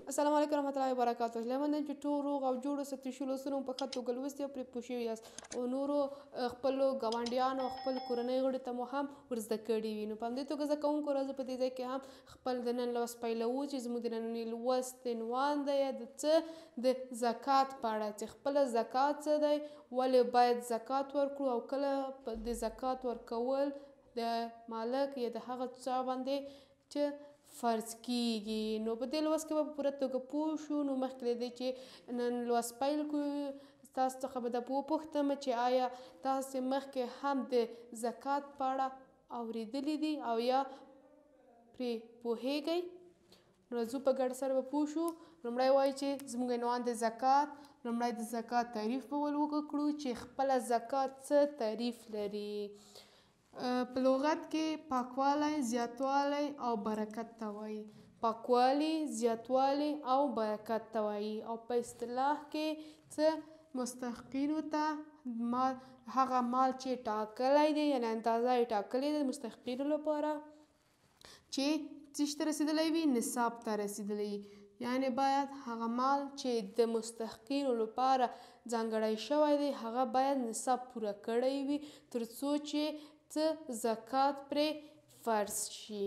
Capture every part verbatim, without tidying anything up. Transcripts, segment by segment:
السلام علیکم ورحمت الله وبرکاتو. هیله من یم چې ټول روغ او جوړ اوسئ، تر شلو لوستنو په ښه توګه لوستي او پرې پوه شوي یاست او نورو خپلو ګاونډیانو او خپل کورنۍ غړو ته مو هم ور زده کړي وي. نو په همدې توګه زده کوونکو راځو په دې ځای کې هم خپل د نن لوست پیلوو چې زموږ د ننني لوست عنوان دی د څه د زکات په اړه چې خپله زکات څه دی، ولې باید زکات ورکړو او کله د زکات ورکول د مالک یا د هغه چا باندې چې فرض کیږي. نو په دې لوست کې به په پوره توګه پوه شو. نو مخکې له دې چې نن لوست پیل کړو تاسو څخه به دا وپوښتم چې آیا تاسې مخکې هم د زکات په اړه اورېدلي دي او یا پرې پوهیږئ؟ نو راځو په ګډه سره به پوه شو. لومړی وایي چې زموږ عنوان د زکات. لومړی د زکات تعریف به ول وکړو چې خپله زکات څه تعریف لري. په لغت کې پاکوالی، زیاتوالی او برکت ته وایي. پاکوالی، زیاتوالی او برکت ته وایي او په اصطلاح کې څه مستحقینو ته مال هغه مال چې ټاکلی دی یعنې اندازه یې ټاکلې ده د مستحقینو لپاره چې څه ته رسېدلی وي، نصاب ته رسېدلی وي. یعنې باید هغه مال چې د مستحقینو لپاره ځانګړی شوی دی هغه باید نصاب پوره کړی وي تر څو چې څه زکات پرې فرض شي.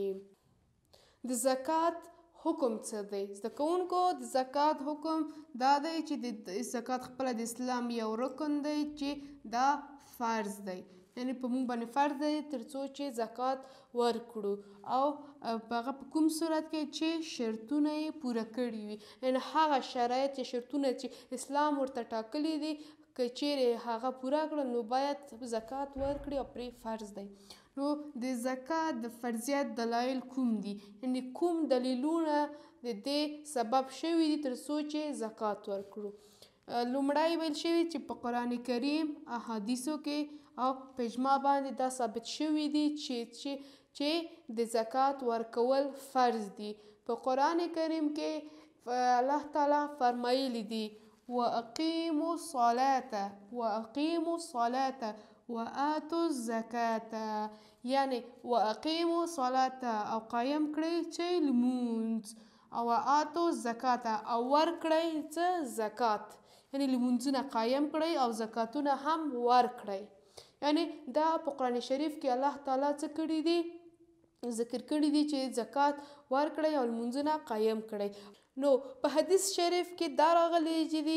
د زکات حکم څه دی؟ زده کوونکو د زکات حکم دا دی چې د زکات خپله د اسلام یو رکن دی چې دا فرض دی، یعنې په موږ باندې فرض دی تر څو چې زکات ورکړو او په هغه په کوم صورت کې چې شرطونه یې پوره کړي وي، یعنې هغه شرایط یا شرطونه چې اسلام ورته ټاکلي دي که چیرې هغه پوره کړل نو باید زکات ورکړي او پرې فرض دی. نو د زکات د فرضیت دلایل کوم دي؟ یعنې کوم دلیلونه د دې سبب شوي دي تر څو چې زکات ورکړو. لومړی ویل شوي چې په قرآن کریم، احادیثو کې او په اجماع باندې دا ثابت شوي دي چې چې د زکات ورکول فرض دي. په قرآن کریم کې الله تعالی فرمایلي دي وَأَقِيمُوا الصَّلَاةَ وَأَقِيمُوا الصَّلَاةَ وَآتُوا الزَّكَاةَ، یعنې وَأَقِیمُوا الصَّلَاةَ او قایم کړئ چې لمونځ او وآتوا الزَّکاةَ او ورکړئ څه زکات، یعنې لمونځونه قایم کړئ او زکاتونه هم ورکړئ. یعنې دا په قرآن شریف کې الله تعالی څه کړي دي؟ ذکر کړي دي چې زکات ورکړئ او لمونځونه قایم کړئ. نو په حدیث شریف کې دا راغلی دي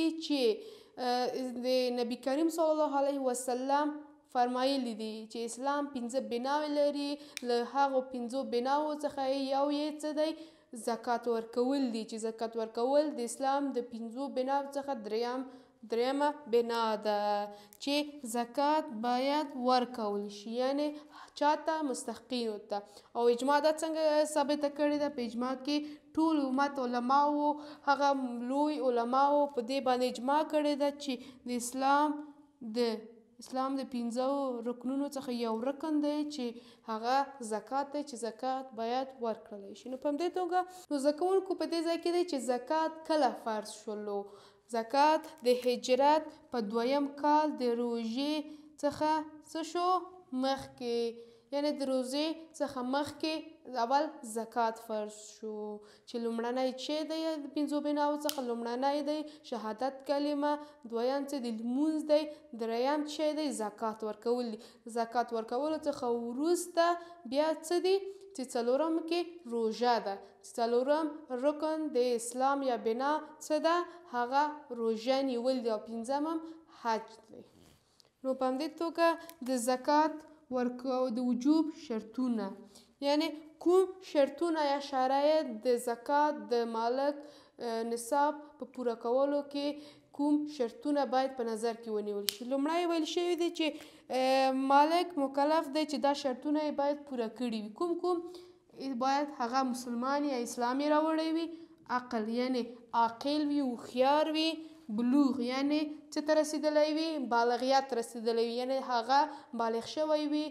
چې د نبي کریم صلی الله علیه وسلم فرمایلي دي چې اسلام پنځه بناوې لري، له هغو پنځو بناوو څخه یو یې څه دی؟ زکات ورکول دي، چې زکات ورکول د اسلام د پنځو بناوو څخه دریم دریمه بنا ده چې زکات باید ورکول شي، یعنې چاته؟ مستحقینو ته. او اجماع دا څنګه ثابته کړې ده؟ په اجماع کې ټول امت علماو، هغه لوی علماو په دې باندې اجماع کړې ده چې د اسلام د اسلام د پنځو رکنونو څخه یو رکن دی چې هغه زکات دی چې زکات باید ورکړلی شي. نو په همدې توګه نو زده کوونکو په دې ځای کې دی چې زکات کله فرض شولو. زکات د هجرت په دویم کال د روژې څخه څه شو؟ مخکې، یعنې د روژې څخه مخکې اول زکات فرض شو چې لومړنی چې دی د پنځو بناوو څخه لومړنی دی شهادت کلمه، دویم څه دی؟ لمونځ دی، دریم چې دی زکات ورکول دي. زکات ورکولو څخه وروسته بیا څه دي؟ چې څلورم کې روژه ده، چې څلورم رکن د اسلام یا بنا څه ده؟ هغه روژه نیول دي او پنځم حج دی. نو په همدې توګه د زکات ورکو د وجوب شرطونه، یعنې کوم شرطونه یا شرایط د زکات د مالک نصاب په پوره کولو کې کوم شرطونه باید په نظر کې ونیول شي. لومړی ویل شوي دی چې مالک مکلف دی چې دا شرطونه یې باید پوره کړي وي. کوم کوم باید؟ هغه مسلمان یا اسلام یې راوړی وي، عقل یعنې عاقل وي، هوښیار وي، بلوغ یعنې څه ته رسېدلی وي؟ بالغیت ته رسېدلی وي، یعنې هغه بالغ شوی وي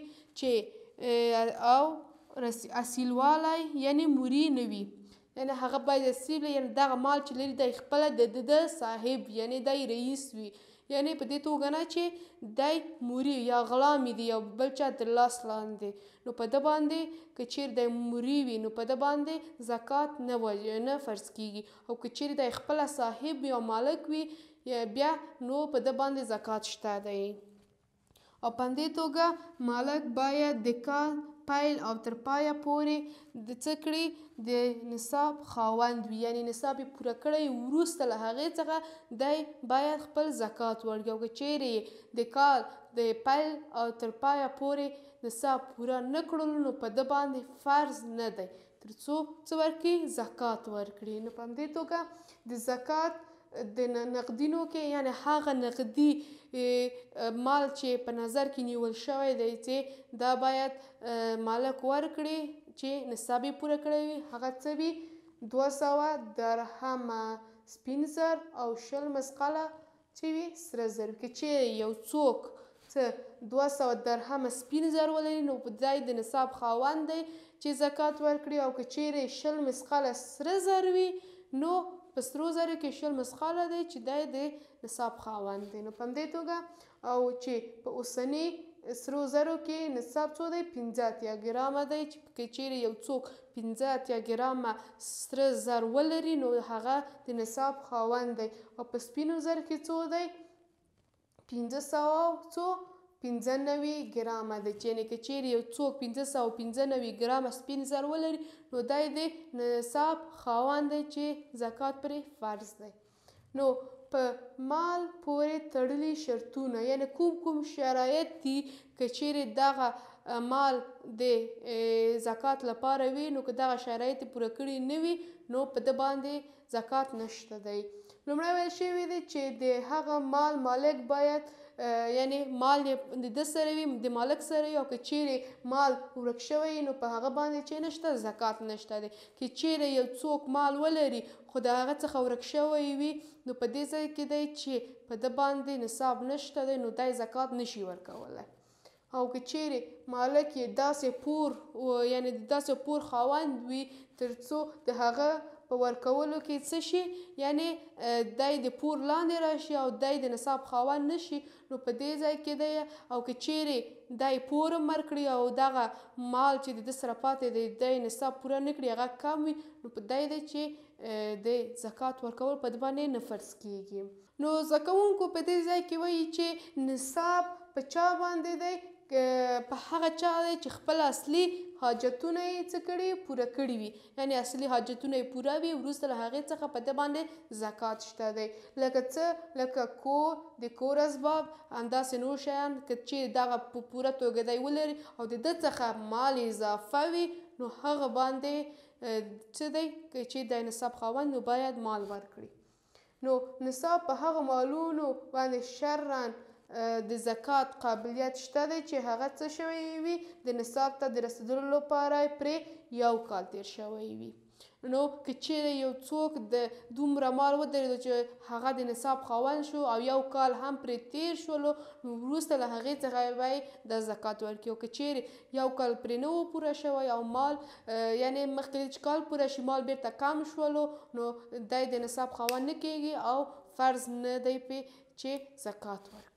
چې او اصیلوالی یعنې مري نه وي، یعنې هغه باید اصیل وي، یعنې دغه مال چې لري دی خپله د ده صاحب یعنې دی رئیس وي، یعنې په دې توګه نه چې دی مري یا غلام دی یو بل چا تر لاس لاندې، نو په ده باندې که چیرې دی مري وي نو په ده باندې زکات نه نه فرض کیږي، او که چیرې دی خپله صاحب یا مالک وي بیا نو په ده باندې زکات شته دی. او په همدې توګه مالک باید د کال پیل او تر پایه پورې د څه کړي د نصاب خاوند وي، یعنې نصاب یې پوره کړی وروسته له هغې څخه دی باید خپل زکات ورکړي. او که چیرې د کال د پیل او تر پایه پورې نصاب پوره نه کړلو نو په ده باندې فرض نه دی تر څو څه ورکړي زکات ورکړي. نو په همدې توګه د زکات د نقدینو کې یعنې هغه نقدي مال چې په نظر کې نیول شوی دی چې دا باید مالک ورکړي چې نصاب یې پوره کړی وي، هغه څه وي دوه سوه درهمه سپین زر او شل مسقله چې وي سره زر. که چیرې یو څوک څه دوه سوه درهمه سپین زر ولري نو دی د نصاب خاوند دی چې زکات ورکړي، او که چیرې شل مسقله سره زر وي نو په سرو زرو کې شل مسقاله دی چې دی د نصاب خاوند دی. نو په همدې توګه او چې په اوسني سرو زرو کې نصاب څو دی پنځه اتیا ګرامه دی، چې که چیرې یو څوک پنځه اتیا ګرامه سره زر ولري نو هغه د نصاب خاوند دی. او په سپینو زر کې څو دی پنځه سوه څو پنځه نوي ګرامه دی، چې یعنې که چیرې یو څوک پنځه سوه پنځه نوي ګرامه سپین زر ولري نو دی د نصاب خاوند دی چې زکات پرې فرض دی. نو په مال پورې تړلي شرطونه یعنې کوم کوم شرایط دي که چیرې دغه مال د زکات لپاره وي نو که دغه شرایط یې پوره کړي نه وي نو په ده باندې زکات نشته دی. لومړی ویل شوي دی چې د هغه مال مالک باید یعنې مال یې د ده سره وي د مالک سره وي، او که چیرې مال ورک شوی نو په هغه باندې چې نشته زکات نشته دی. که چیرې یو څوک مال ولري خو د هغه څخه ورک شوی وي نو په دې ځای کې دی چې په ده باندې نصاب نشته دی نو دی زکات نشي ورکولی. او که چیرې مالک یې داسې پور یعنې د داسې پور خاوند وي تر څو د هغه په ورکولو کې څه شي یعنې دی د پور لاندې راشي او دی د نصاب خاوند نشي نو په دې ځای کې دی. او که چیرې دی پور هم ورکړي او دغه مال چې د ده سره پاتې دی دی نصاب پوره نه کړي هغه کم وي نو په دی دی چې د زکات ورکول په ده باندې نه فرض کیږي. نو زده کوونکو په دې ځای کې وایي چې نصاب په چا باندې دی په هغه چا دی چې خپل اصلي حاجتونه یې څه کړي پوره کړي وي، یعنې اصلي حاجتونه یې پوره وي وروسته له هغې څخه په ده باندې زکات شته دی. لکه څه لکه کور د کور اسباب همداسې نور شیان که چیرې دغه په پوره توګه دی ولري او د ده څخه مال اضافه وي نو هغه باندې څه دی که چې دی نصاب خاوند نو باید مال ورکړي. نو نصاب په هغه مالونو باندې شرعاً د زکات قابلیت شته دی چې هغه څه شوی وي د نصاب ته د رسېدلو لپاره پرې یو کال تیر شوی وي. نو که چیرې یو څوک د دومره مال ودرېدو چې هغه د نصاب خاوند شو او یو کال هم پرې تیر شولو نو وروسته له هغې څخه به د زکات ورکړي. او که چیرې یو کال پرې نه و پوره شوی او مال یعنې مخکې چې کال پوره شي مال بیرته کم شولو نو دی د نصاب خاوند نه کیږي او فرض نه دی پې چې زکات ورکړي.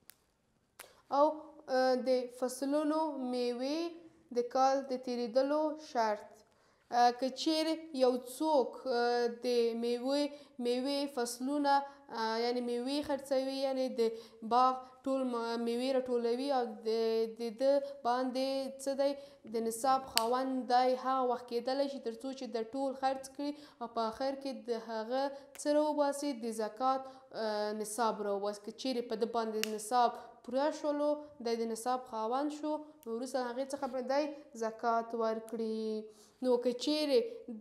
او د فصلونو میوې د کال د تیریدلو شرط که چیرې یو څوک د میوې میوې فصلونه یعنې میوې خرڅوي یعنې د باغ ټول میوې راټولوي او د ده باندې څه دی د نصاب خاوند دی هغه وخت کیدلی شي تر څو چې د ټول خرڅ کړي او په آخر کې د هغه څه راوباسي د زکات نصاب راوباسي. که چیرې په ده باندې نصاب پوره شولو دی د نصاب خاوند شو نو وروسته له هغې څخه به دی زکات ورکړي. نو که چیرې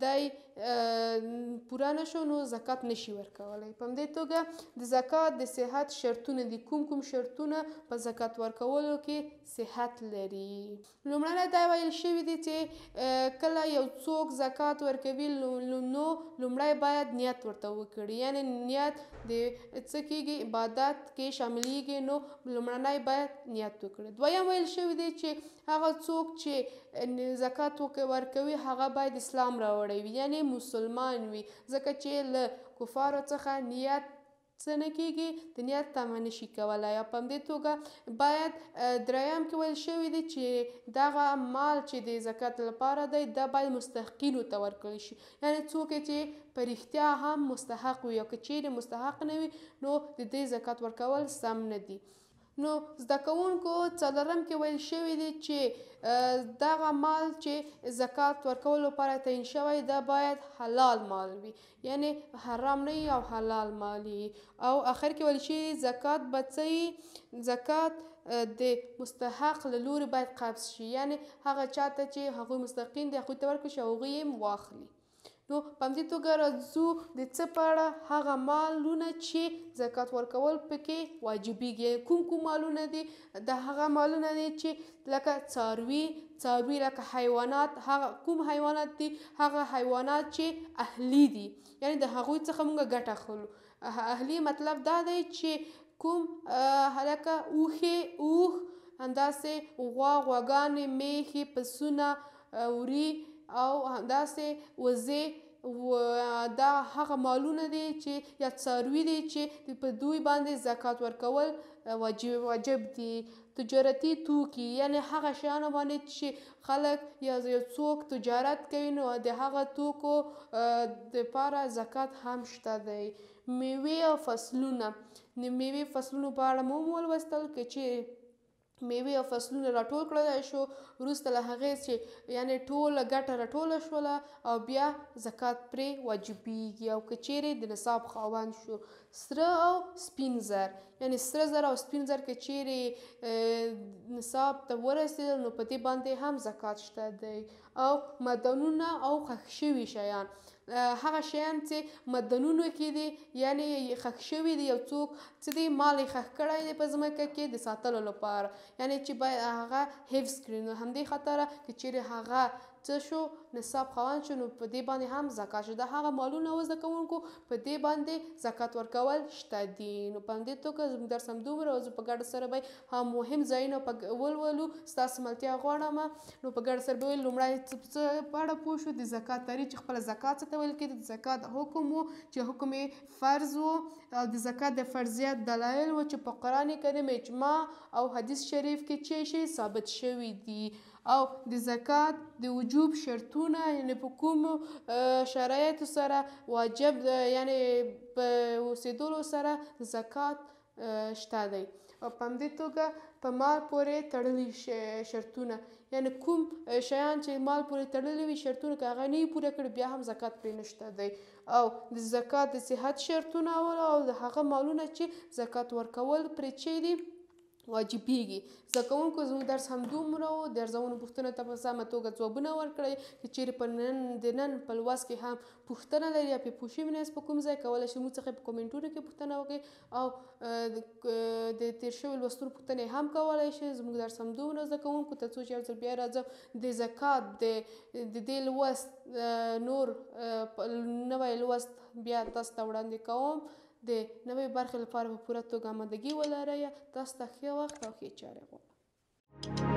دی پوره نه شو نو زکات نشي ورکولی. په همدې توګه د زکات د صحت شرطونه دي. کوم کوم شرطونه په زکات ورکولو کې صحت لري؟ لومړنی دا ویل شوي دي چې کله یو څوک زکات ورکوي نو لومړی باید نیت ورته وکړي، یعنې نیت د څه کېږي عبادت کې شاملیږي نو لومړنی باید نیت وکړي. دویم ویل شوي دی چې هغه څوک چې زکات ورکوي هغه باید اسلام راوړی وي، یعنې مسلمان وي، ځکه چې له کفارو څخه نیت څه نه کېږي د نیت تمه نشي کولی. او په همدې توګه باید دریم کې ویل شوي دي چې دغه مال چې د زکات لپاره دی دا باید مستحقینو ته ورکړل شي، یعنې څوک چې په رښتیا هم مستحق وي، او که چیرې مستحق نه وي نو د دې زکات ورکول سم نه دي. نو زده کوونکو څلورم کې ویل شوي دي چې دغه مال چې زکات ورکولو لپاره تعین شوی دا باید حلال مال وي، یعنې حرام نه وي او حلال مال وي. او آخر کې ویل شوي زکات به څه وي؟ زکات د مستحق له لورې باید قبض شي، یعنې هغه چاته چې هغوی مستحقین دي هغوی ته ورکړل شي او هغوی یې واخلي. نو په همدې توګه راځو د څه په اړه؟ هغه مالونه چې زکات ورکول پکې واجبېږي. کوم کوم مالونه دي؟ د هغه مالونه دي چې لکه څاروي څاروي لکه حیوانات. هغه کوم حیوانات دي؟ هغه حیوانات چې اهلي دي، یعنې د هغوی څخه موږ ګټه اخلو. اهلي مطلب دا دی چې کوم لکه اوښې اوښ، همداسې غوا غواګانې، میښې، پسونه، وری او همداسې وزې. دا هغه مالونه دي چې یا څاروي دي چې په دوی باندې زکات ورکول واجب واجب دي. تجارتي توکي، یعنې هغه شیانو باندې چې خلک یا یو څوک تجارت کوي نو د هغه توکو دپاره زکات هم شته دی. میوې او فصلونه، د میوې فصلونو په اړه مو ولوستل. که چې میوې او فصلونه راټول کړلی شو، وروسته له هغې چې یعنې ټوله ګټه راټوله شوله او بیا زکات پرې واجبېږي. او که چیرې د نصاب خاوند شو. سره او سپین زر، یعنې سره زر او سپین زر که چیرې نصاب ته ورسېدل نو په دې باندې هم زکات شته دی. او معدنونه او ښخ شوي شیان، هغه شیان چې معدنونو کې دي، یعنې ښخ شوي دي، یو څوک څه دي مال یې ښخ کړی دی په ځمکه کې د ساتلو لپاره، یعنې چې باید هغه حفظ کړي. نو همدې خاطره که چیرې هغه څه شو نصاب خاوند شو نو په دې باندې هم زکات شو. دا هغه مالونه و زده کوونکو په دې باندې زکات ورکول شته دي. نو په همدې توګه زموږ درس همدومره و. زه په ګډه سره به هم مهم ځایونه ولولو، ستاسو ملتیا غواړم. نو په ګډه سره به ویل لومړی څه په اړه پوه شو، د زکات تعریف چې خپله زکات څه ته ویل کېده، د زکات حکم و چې حکم یې فرض و، او د زکات د فرضیت دلایل و چې په قرآن کریم، اجماع او حدیث شریف کې چې شی ثابت شوي دي. او د زکات د وجوب شرطونه، یعنې په کومو شرایطو سره واجب، یعنې په اوسېدلو سره زکات شته دی. او په همدې توګه په مال پورې تړلي شرطونه، یعنې کوم شیان چې مال پورې تړلي وي شرطونه، که هغه نه وي پوره کړي بیا هم زکات پرې نشته دی. او د زکات د صحت شرطونه او د هغه مالونه چې زکات ورکول پرې چې دي واجبېږي. زده کوونکو زموږ درس همدومره و. د ارزونو پوښتنو ته په سمه توګه ځوابونه ورکړئ. که چیرې په نن د نن په لوست کې هم پوښتنه لري یا پرې پوه شوي نه یاست په کوم ځای، کولی شئ موږ څخه په کومنټونو کې پوښتنه وکړئ، او د تېر شوي لوستلو پوښتنې هم کولی شئ. زموږ درس همدومره زده کوونکو تر څو چې یو ځل بیا راځم د زکات د دې لوست نور نوی لوست بیا تاسو ته وړاندې کوم. د نوې برخې لپاره په پوره توګه آمادګي ولرئ. تاسو ته ښه وخت او ښې چارې غواړم.